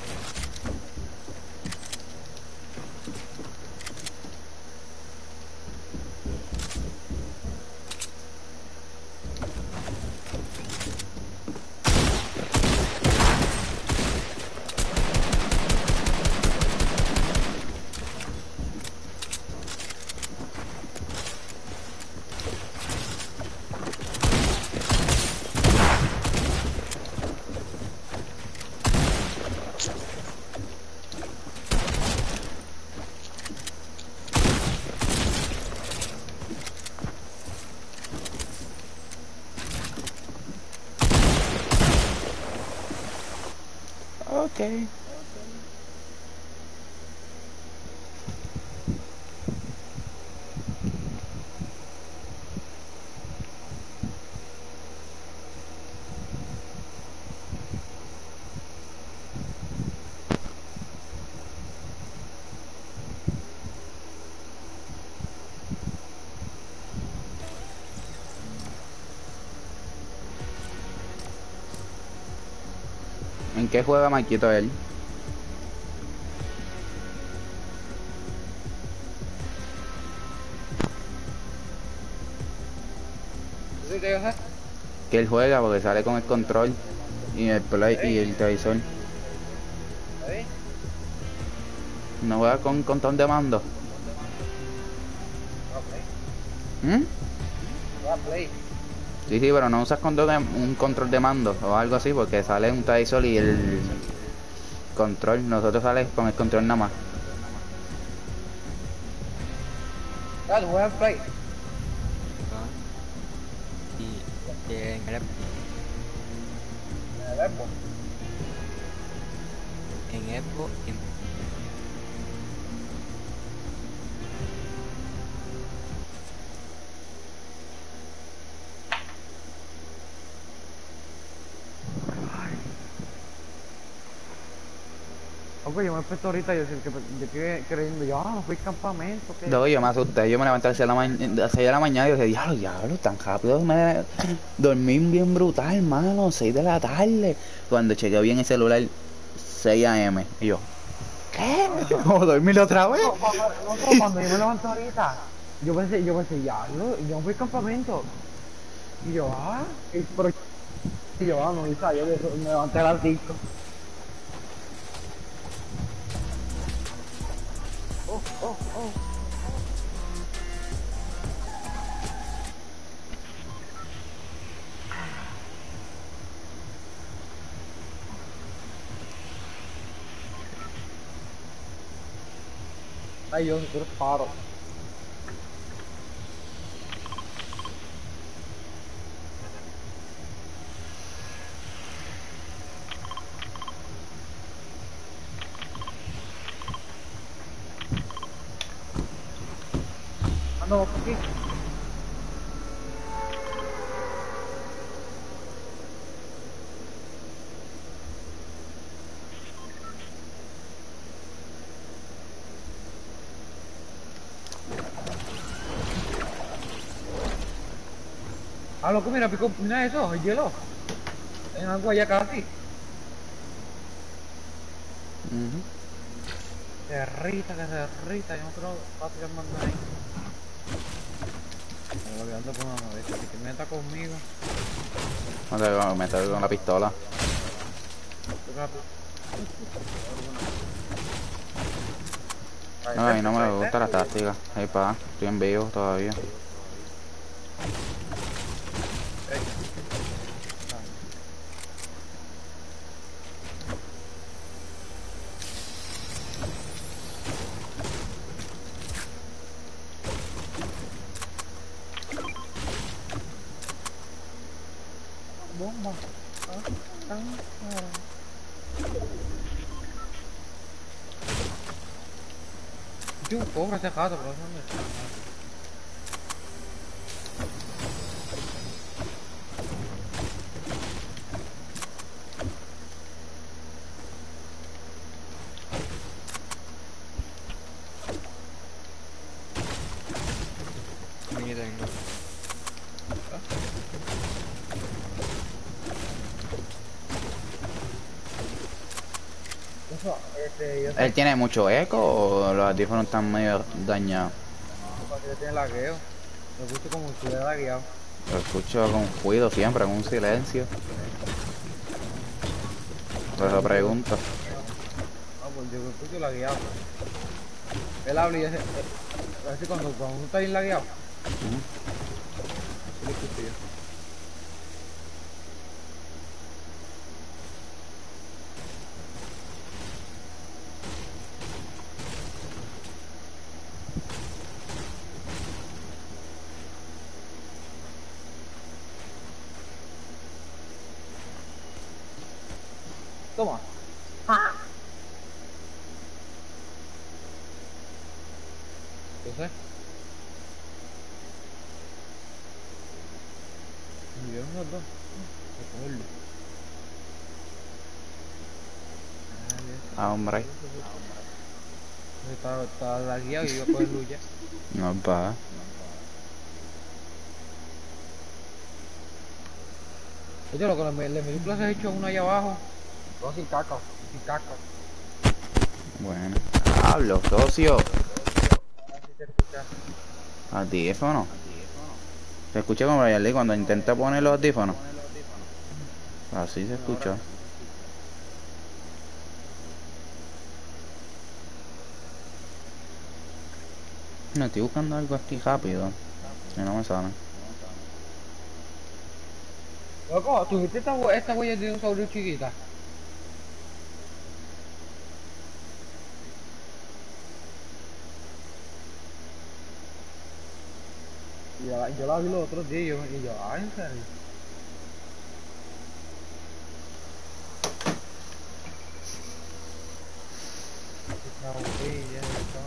Ok. ¿En qué juega Maquito él? ¿Sí te dejas? Que él juega porque sale con el control y el play y el televisor. ¿Ahí? No juega con control de mando. ¿Mm? Va, play. Sí, sí, pero no usas un control de mando o algo así porque sale un televisor y el control. Nosotros sale con el control nada más. Ah, tú juegas play. Y en el Xbox, Oye, yo me desperté ahorita y yo quedé creyendo, yo, no fui al campamento, ¿qué? Luego yo me asusté, yo me levanté a las 6 de la mañana y yo dije, diablo, tan rápido me dormí bien brutal, mano, 6 de la tarde. Cuando chequeé bien el celular, 6 AM. Y yo, ¿qué? ¿Cómo dormir otra vez? No, cuando yo me levanté ahorita, yo pensé, ya, yo fui al campamento. Y yo, no, Isa, yo me levanté a las 5. Oh. Ay, yo, tú eres paro. Ah, no, ¿por qué? Ah, loco, mira, pico, mira eso, el hielo. En agua ya casi. Se derrita, yo no creo que va a tirar más nada ahí. Pero lo que ando con una vez, que te meta conmigo. No te voy a meter con la pistola. No, a mí no me gusta la táctica. Ahí pa, estoy en vivo todavía. Bomba. Yo cobra ese gato, pero ¿dónde está? Ni tengo. Eso, yo ¿Él sé tiene mucho eco o los audífonos están medio dañados? que tiene lagueo. Me escucho como si estuviera lagueado. Lo escucho con cuidado siempre, con un silencio. Por eso pregunto. No, pues yo me escucho lagueado. Él habla y ese, así cuando uno está bien lagueado. Así lo escucho yo. Toma. ¿Qué sé? Me dieron los dos. Recuerdo. Ah, hombre. Estaba lagueado y iba a coger luz ya. No pa. Oye, lo que le metí clases hecho uno allá abajo. Todo sin caca. Sin caca. Bueno. Hablo, socio. Así se escucha. Audífono. Se escucha como Brian Lee cuando intenta poner los audífonos. Así se escucha. No, estoy buscando algo aquí rápido. Y no me sale. Loco, ¿tuviste esta huella de dinosaurio chiquita? Yo la vi los otros días y yo, en serio. Esa huella,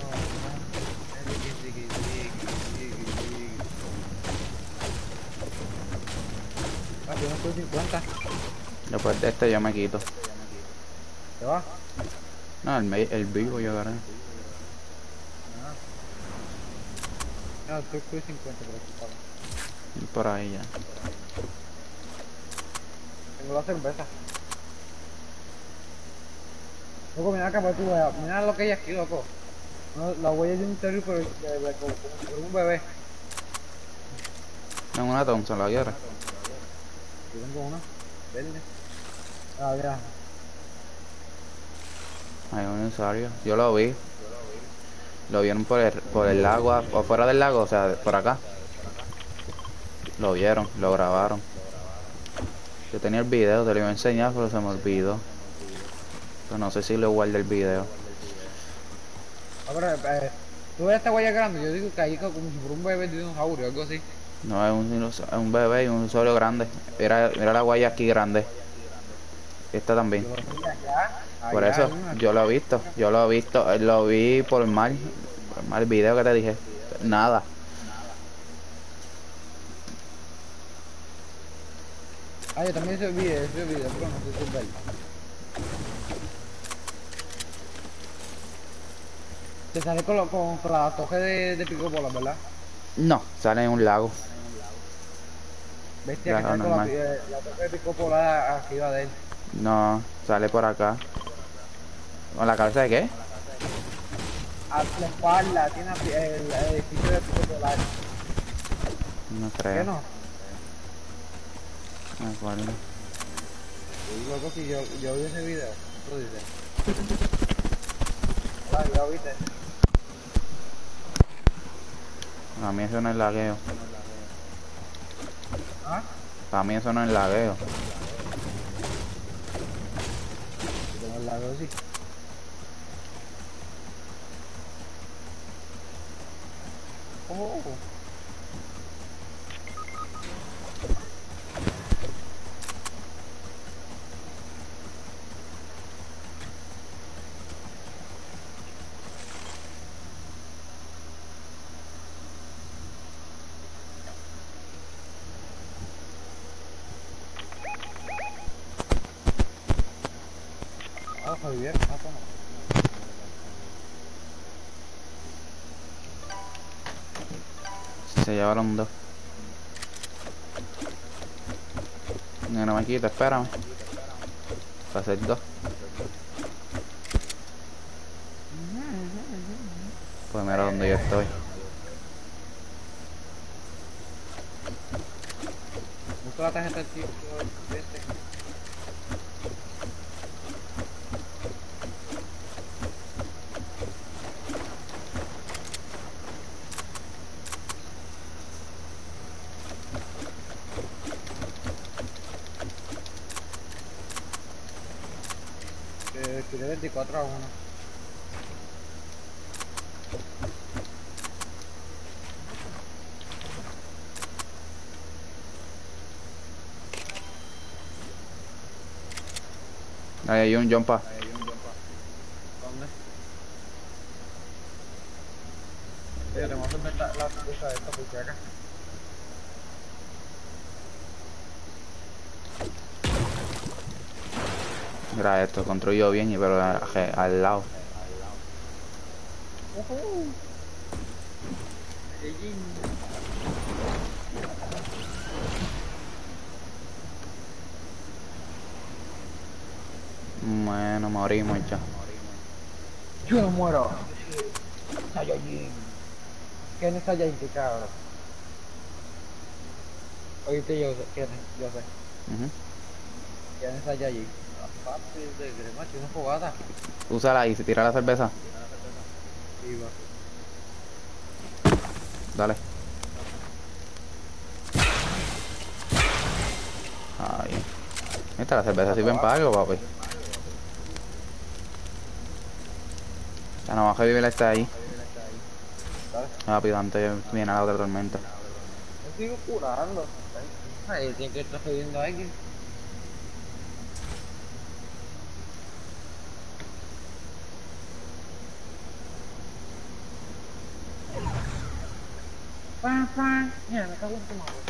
Ah, yo no estoy 50. Después de este yo me quito. ¿Te va? No, el vivo yo creo. No, estoy con 50, pero aquí estaba. Y por ahí ya. Tengo la cerveza. Loco, mira acá, pues tú, mira lo que hay aquí, loco. No, la huella de un terrier, pero como si fuera un bebé. En una Thompson, ¿la quieres? Yo tengo una verde. Ah, ya. Hay un usuario. Yo lo vi. Lo vieron por el lago, o fuera del lago, o sea, por acá. Lo vieron, lo grabaron. Yo tenía el video, te lo iba a enseñar, pero se me olvidó. Pero no sé si lo guardé el video. Ah, pero, tú ves esta huella grande, yo digo que ahí como si fuera un bebé de dinosaurio, algo así. No, es un bebé y un usuario grande. Mira la guaya aquí grande. Esta también. Yo lo vi allá. Por Allá eso, hay una. yo lo he visto, lo vi por mal video que te dije. Nada. Ah, yo también ese video, pero no sé si es verdad. Te sale con la toque de pico bola, ¿verdad? No, sale en un lago. Bestia que Lago sale con normal. la toque de pico bola arriba de él. No, sale por acá. ¿Con la cabeza de qué? A la espalda, tiene el edificio de pico polar. No ¿Qué creo. no? Me acuerdo. Sí, loco, si yo vi ese video. ¿Tú dices? Ah, ya lo viste. A mí eso no es lagueo. ¿Ah? Para mí eso no es lagueo. Como el lago, sí. Oh. Ah, Javier, ah, toma. Se llevaron dos. No me quita, espérame. Para hacer dos. Pues mira donde yo estoy. Busca la tarjeta del tipo este. Tiré 24-1. Ahí hay un jumpa. ¿Dónde? Oye, tengo que hacer la cerveza de esta porque acá. Mira esto, construyó bien, pero al lado. Bueno, morimos ya. Yo no muero. Saiyajin. ¿Quién es Saiyajin? Qué cabrón. Oíste, yo sé. ¿Quién es? Yo sé. Ujú. ¿Quién es Saiyajin? Papi de cremacho, una fogata. Úsala y se tira la cerveza. Viva. Dale. Ahí. Esta la cerveza sirve para algo, papi. Ya no baja a vivir esta ahí. Dale. Rápido, antes viene la otra tormenta. Yo sigo curando. Ay, tiene que estar jodiendo a alguien. Mira, me cago en tu madre.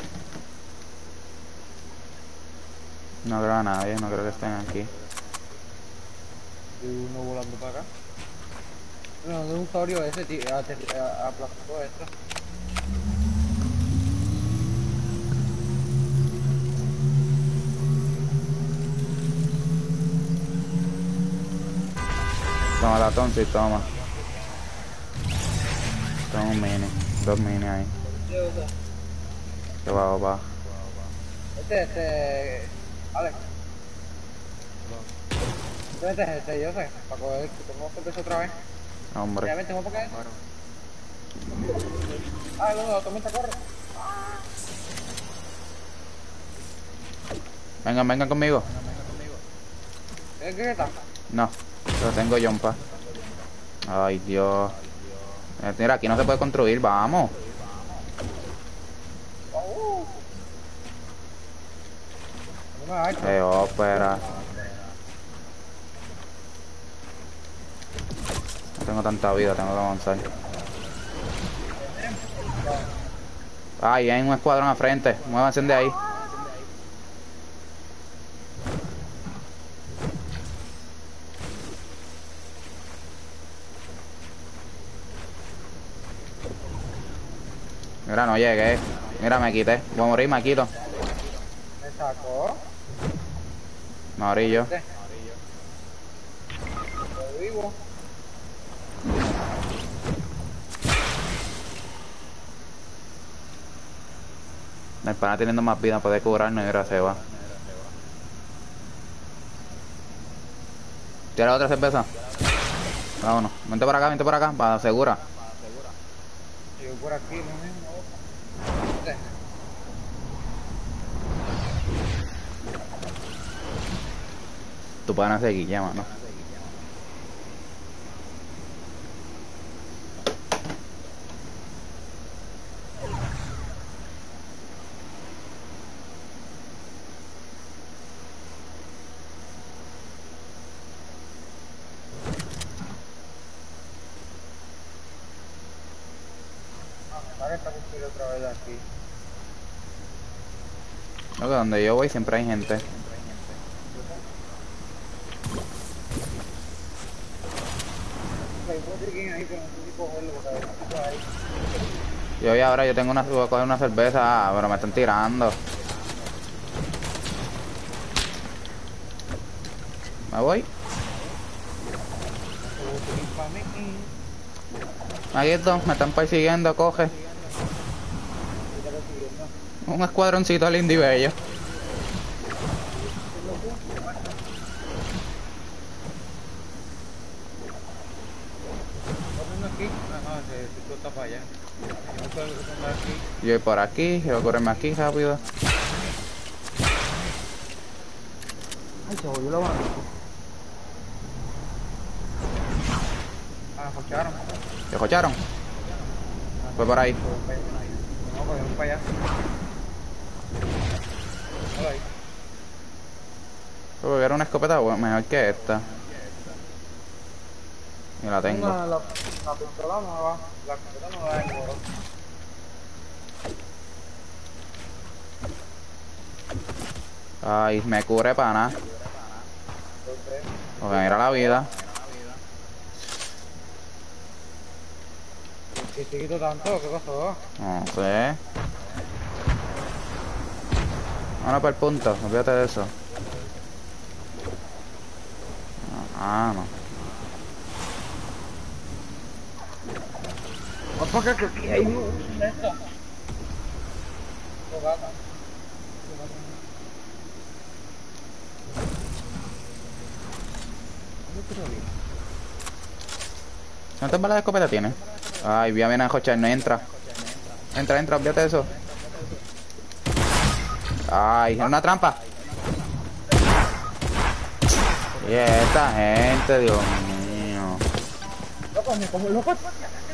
No creo a nadie, no creo que estén aquí. Y uno volando para acá. No, de un saurio ese, tío, aplastó esto. Toma la tonta y toma. Toma un mini. 2 mini ahí. Que va, va. Alex. Vete, yo sé, para coger, tenemos que empezar otra vez. Hombre. Ya vente, ¿vamos para acá? Ah, no, la tormenta corre. Vengan, vengan conmigo. ¿Qué está? No, lo tengo Jompa. Ay, Dios. Mira, aquí no se puede construir, vamos. Ópera. No tengo tanta vida, tengo que avanzar. Ay, hay un escuadrón al frente. Muévanse de ahí. Mira, no llegué. Mira, me quité. Voy a morir, me quito. Me sacó. Me morí yo. Estoy vivo. El pana teniendo más vida puede curarnos y ahora se va. ¿Tienes otra cerveza? Vámonos. Vente por acá, para segura. Yo por aquí, no mismo. Tu pana se guilla, mano. Ahora está construido otra vez aquí. No, que donde yo voy siempre hay gente. Ahí, pero no sé si cogerlo porque a veces está ahí. Yo voy ahora, yo tengo una, voy a coger una cerveza, pero me están tirando. Me voy. Aquí esto, me están persiguiendo, coge. Un escuadroncito lindo y bello. Aquí, no, si tú estás para allá. Yo no puedo andar aquí. Yo voy por aquí, yo voy a correrme aquí rápido. Ay, se volvió la mano. Ah, escucharon. ¿Te escucharon? Fue por ahí. No, pues vamos para allá. Hola ahí. Porque era una escopeta mejor que esta. Y la tengo. La pistola nueva. La escopeta nueva de oro. Ay, me cubre para nada. Porque mira la vida. ¿Qué te quito tanto? ¿Qué pasó? No sé. Vámonos para el punto, olvídate de eso. Ah, no. Vamos para acá que hay un esto. ¿Cuántas balas de escopeta tiene? Ay, viene a jochar, no entra. Entra, olvídate de eso. Ay, es una trampa. Y esta gente, Dios mío. Loco, me como loco.